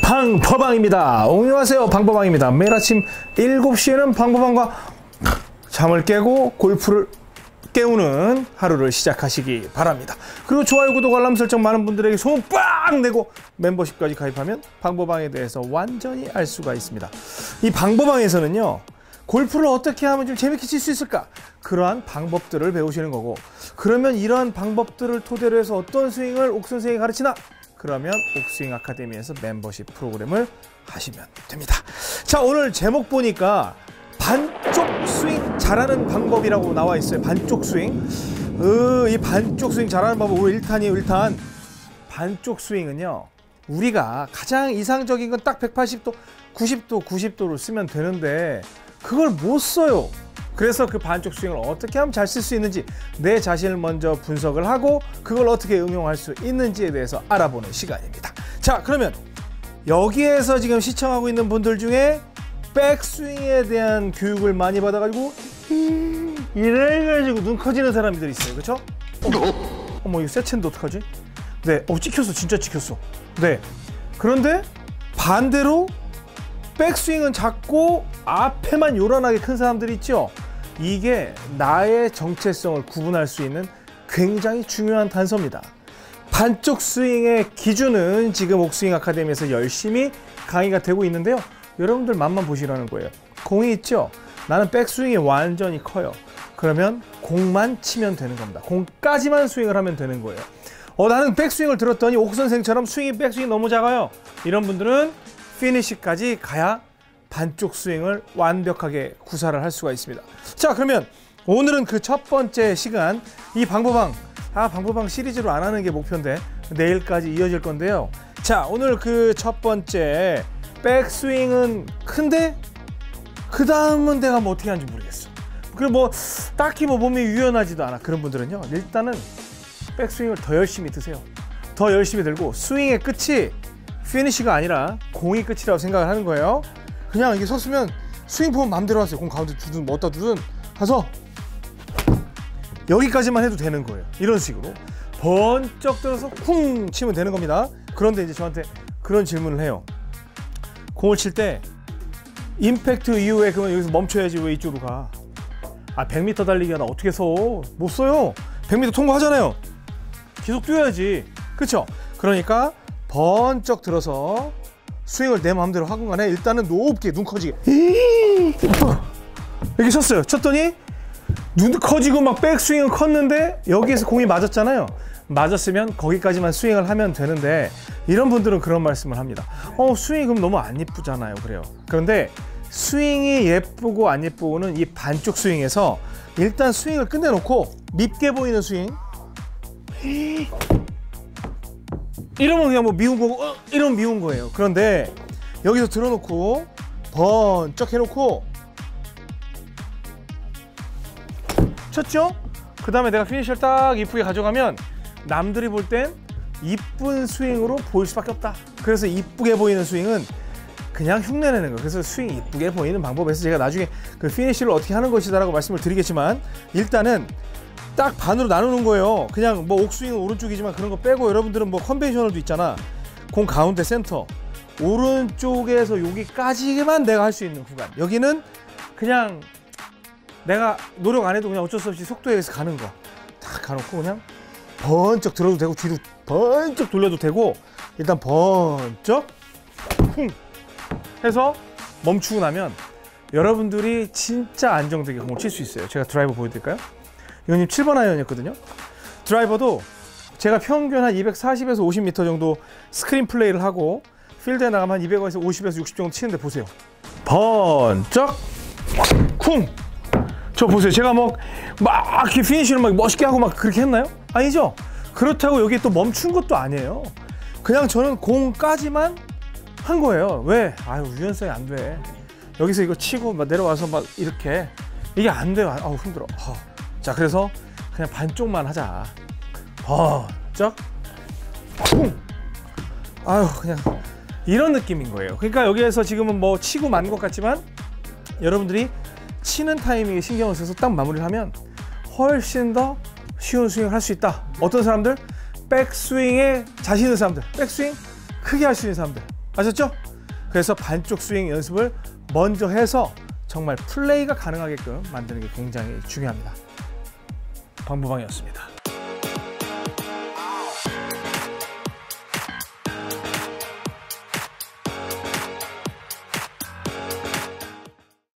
방법왕입니다. 안녕하세요, 방법왕입니다. 매일 아침 7시에는 방법왕과 잠을 깨고 골프를 깨우는 하루를 시작하시기 바랍니다. 그리고 좋아요, 구독, 알람 설정 많은 분들에게 소문 빡 내고 멤버십까지 가입하면 방법왕에 대해서 완전히 알 수가 있습니다. 이 방법왕에서는요, 골프를 어떻게 하면 좀 재밌게 칠 수 있을까? 그러한 방법들을 배우시는 거고, 그러면 이러한 방법들을 토대로 해서 어떤 스윙을 옥선생이 가르치나? 그러면 옥스윙 아카데미에서 멤버십 프로그램을 하시면 됩니다. 자, 오늘 제목 보니까 반쪽 스윙 잘하는 방법이라고 나와 있어요. 반쪽 스윙. 이 반쪽 스윙 잘하는 방법, 오늘 1탄이에요. 1탄. 반쪽 스윙은요, 우리가 가장 이상적인 건 딱 180도, 90도, 90도를 쓰면 되는데 그걸 못 써요. 그래서 그 반쪽 스윙을 어떻게 하면 잘 쓸 수 있는지, 내 자신을 먼저 분석을 하고 그걸 어떻게 응용할 수 있는지에 대해서 알아보는 시간입니다. 자, 그러면 여기에서 지금 시청하고 있는 분들 중에 백스윙에 대한 교육을 많이 받아가지고 이래가지고 눈 커지는 사람들이 있어요. 그렇죠? 어머, 이거 세첸데 어떡하지? 네, 찍혔어. 진짜 찍혔어. 네. 그런데 반대로 백스윙은 작고 앞에만 요란하게 큰 사람들이 있죠? 이게 나의 정체성을 구분할 수 있는 굉장히 중요한 단서입니다. 반쪽 스윙의 기준은 지금 옥스윙 아카데미에서 열심히 강의가 되고 있는데요. 여러분들 맛만 보시라는 거예요. 공이 있죠? 나는 백스윙이 완전히 커요. 그러면 공만 치면 되는 겁니다. 공까지만 스윙을 하면 되는 거예요. 나는 백스윙을 들었더니 옥 선생처럼 백스윙이 너무 작아요. 이런 분들은 피니시까지 가야 반쪽 스윙을 완벽하게 구사를 할 수가 있습니다. 자, 그러면 오늘은 그 첫 번째 시간, 이 방법왕, 방법왕 시리즈로 안 하는 게 목표인데 내일까지 이어질 건데요. 자, 오늘 그 첫 번째, 백스윙은 큰데 그 다음은 내가 뭐 어떻게 하는지 모르겠어. 그리고 뭐 딱히 뭐 몸이 유연하지도 않아. 그런 분들은요, 일단은 백스윙을 더 열심히 드세요. 더 열심히 들고 스윙의 끝이 피니시가 아니라 공이 끝이라고 생각을 하는 거예요. 그냥 이게 섰으면 스윙 보면 마음대로 하세요. 공 가운데 두든 뭐 어디다 두든 가서 여기까지만 해도 되는 거예요. 이런 식으로 번쩍 들어서 쿵 치면 되는 겁니다. 그런데 이제 저한테 그런 질문을 해요. 공을 칠 때 임팩트 이후에 그러면 여기서 멈춰야지 왜 이쪽으로 가? 100m 달리기가 나 어떻게 서? 못 써요. 100m 통과하잖아요. 계속 뛰어야지. 그쵸? 그러니까 번쩍 들어서 스윙을 내 마음대로 하건 간에 일단은 높게, 눈 커지게 이렇게 쳤어요. 쳤더니 눈 커지고 막 백스윙은 컸는데 여기에서 공이 맞았잖아요. 맞았으면 거기까지만 스윙을 하면 되는데, 이런 분들은 그런 말씀을 합니다. 스윙이 그럼 너무 안 예쁘잖아요. 그래요. 그런데 스윙이 예쁘고 안 예쁘고는 이 반쪽 스윙에서 일단 스윙을 끝내놓고 밉게 보이는 스윙, 이러면 그냥 뭐 미운 거고, 이러면 미운 거예요. 그런데 여기서 들어놓고 번쩍 해놓고 쳤죠? 그 다음에 내가 피니셔를 딱 이쁘게 가져가면 남들이 볼 땐 이쁜 스윙으로 보일 수밖에 없다. 그래서 이쁘게 보이는 스윙은 그냥 흉내내는 거예요. 그래서 스윙이 이쁘게 보이는 방법에서 제가 나중에 그 피니시를 어떻게 하는 것이다 라고 말씀을 드리겠지만, 일단은 딱 반으로 나누는 거예요. 그냥 뭐 옥스윙은 오른쪽이지만 그런 거 빼고, 여러분들은 뭐 컨벤셔널도 있잖아. 공 가운데 센터, 오른쪽에서 여기까지만 내가 할 수 있는 구간, 여기는 그냥 내가 노력 안 해도 그냥 어쩔 수 없이 속도에 의해서 가는 거 딱 가놓고 그냥 번쩍 들어도 되고 뒤로 번쩍 돌려도 되고, 일단 번쩍 쿵 해서 멈추고 나면 여러분들이 진짜 안정되게 공을 칠 수 있어요. 제가 드라이버 보여드릴까요? 이건 7번 아이언이었거든요. 드라이버도 제가 평균 한 240에서 50m 정도 스크린 플레이를 하고 필드에 나가면 한 200에서 50에서 60 정도 치는데 보세요. 번쩍 쿵. 저 보세요. 제가 막 이렇게 피니쉬를 막 멋있게 하고 막 그렇게 했나요? 아니죠. 그렇다고 여기 또 멈춘 것도 아니에요. 그냥 저는 공까지만 한 거예요. 왜? 유연성이 안 돼. 여기서 이거 치고 막 내려와서 막 이렇게, 이게 안 돼요. 힘들어. 자, 그래서 그냥 반쪽만 하자. 번쩍 쿵. 그냥 이런 느낌인 거예요. 그러니까 여기에서 지금은 뭐 치고 만 것 같지만, 여러분들이 치는 타이밍에 신경을 써서 딱 마무리를 하면 훨씬 더 쉬운 스윙을 할 수 있다. 어떤 사람들? 백스윙에 자신 있는 사람들, 백스윙 크게 할 수 있는 사람들, 아셨죠? 그래서 반쪽 스윙 연습을 먼저 해서 정말 플레이가 가능하게끔 만드는 게 굉장히 중요합니다. 방부방이었습니다.